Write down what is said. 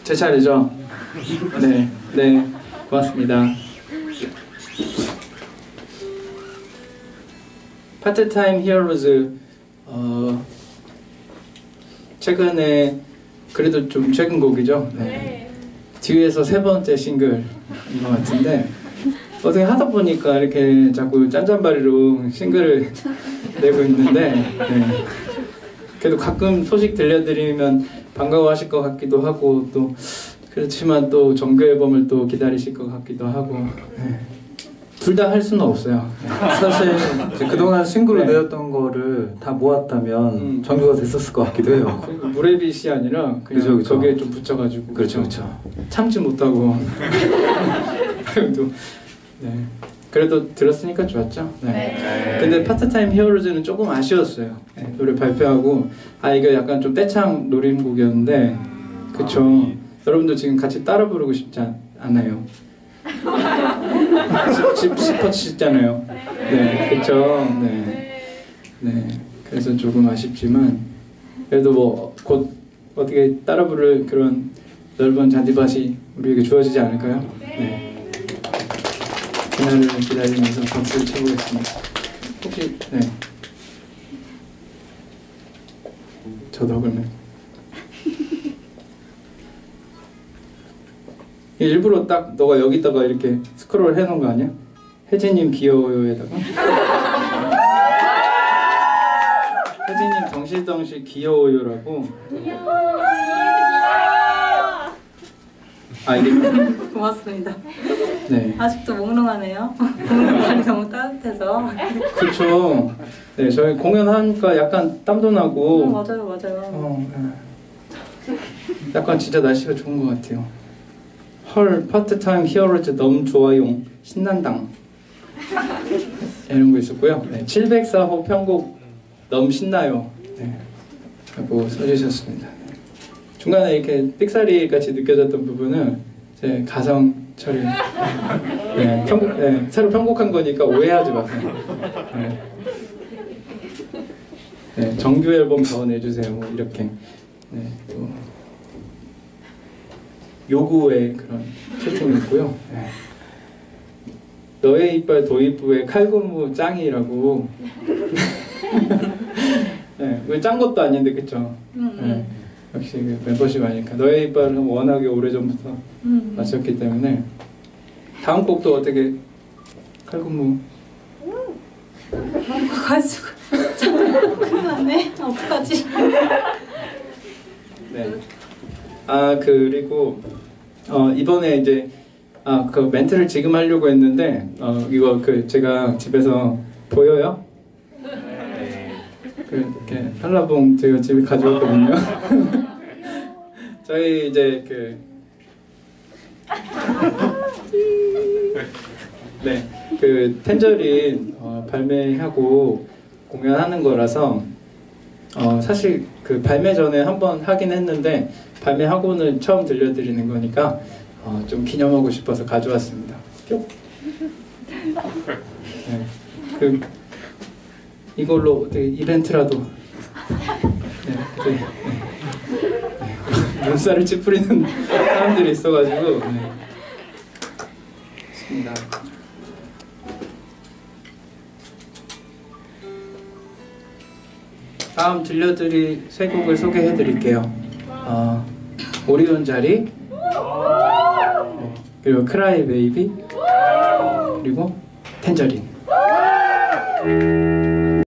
제 차례죠? 네, 네, 고맙습니다. 파트타임 히어로즈 최근에 그래도 좀 최근 곡이죠. 네. 뒤에서 세 번째 싱글인 것 같은데 어떻게 하다 보니까 이렇게 자꾸 짠짠바리로 싱글을 내고 있는데 네. 그래도 가끔 소식 들려드리면 반가워하실 것 같기도 하고 또 그렇지만 또 정규 앨범을 또 기다리실 것 같기도 하고 네. 둘 다 할 수는 없어요. 네. 사실 그동안 싱글로 네. 내었던 거를 다 모았다면 정규가 됐었을 것 같기도 해요. 무레빗이 아니라 그냥 그쵸. 거기에 좀 붙여가지고 그렇죠. 참지 못하고 그래도 네. 그래도 들었으니까 좋았죠. 네. 근데 파트타임 히어로즈는 조금 아쉬웠어요. 네. 노래 발표하고 이거 약간 좀 떼창 노림곡이었는데 그쵸. 여러분도 지금 같이 따라 부르고 싶지 않아요? 싶었잖아요. 네, 그쵸. 네. 그래서 조금 아쉽지만 그래도 뭐 곧 어떻게 따라 부를 그런 넓은 잔디밭이 우리에게 주어지지 않을까요? 네. 그날을 기다리면서 박수를 쳐보겠습니다. 혹시 네. 저도 그러면 일부러 딱 너가 여기다가 이렇게 스크롤 해놓은 거 아니야? 혜진님 귀여워요에다가 혜진님 덩실덩실 귀여워요라고 이게 고맙습니다. 네. 아직도 몽롱하네요. 공연이 너무 따뜻해서. 그렇죠. 네, 저희 공연하니까 약간 땀도 나고 맞아요. 네. 약간 진짜 날씨가 좋은 것 같아요. 헐 파트타임 히어로즈 너무 좋아요 신난당 이런 거 있었고요. 네, 704호 편곡 너무 신나요. 네, 하고 써주셨습니다. 중간에 이렇게 삑사리 같이 느껴졌던 부분은 제 가성 처리. 네, 새로 편곡한 거니까 오해하지 마세요. 네, 정규 앨범 더 내주세요. 뭐 이렇게. 네, 또 요구의 그런 채팅이 있고요. 네. 너의 이빨 도입부의 칼군무 짱이라고. 네, 왜 짠 것도 아닌데 그쵸? 네, 역시 그 멤버십 아니까 너의 이빨은 워낙에 오래전부터 맞췄기 때문에 다음 곡도 어떻게 칼군무 가지고 큰일 났네. 어떡하지? 네. 그리고 이번에 이제 그 멘트를 지금 하려고 했는데 이거 제가 집에서 보여요? 이렇게 한라봉 제가 집에 가져왔거든요. 저희 이제 텐저린 발매하고 공연하는 거라서 사실 그 발매 전에 한번 하긴 했는데 발매하고는 처음 들려드리는 거니까 좀 기념하고 싶어서 가져왔습니다. 네, 이걸로 어떻게 이벤트라도 눈살을 찌푸리는 사람들이 있어가지고 좋습니다. 다음 들려드릴 세 곡을 소개해드릴게요. 오리온 자리, 그리고 크라이 베이비, 그리고 텐저린.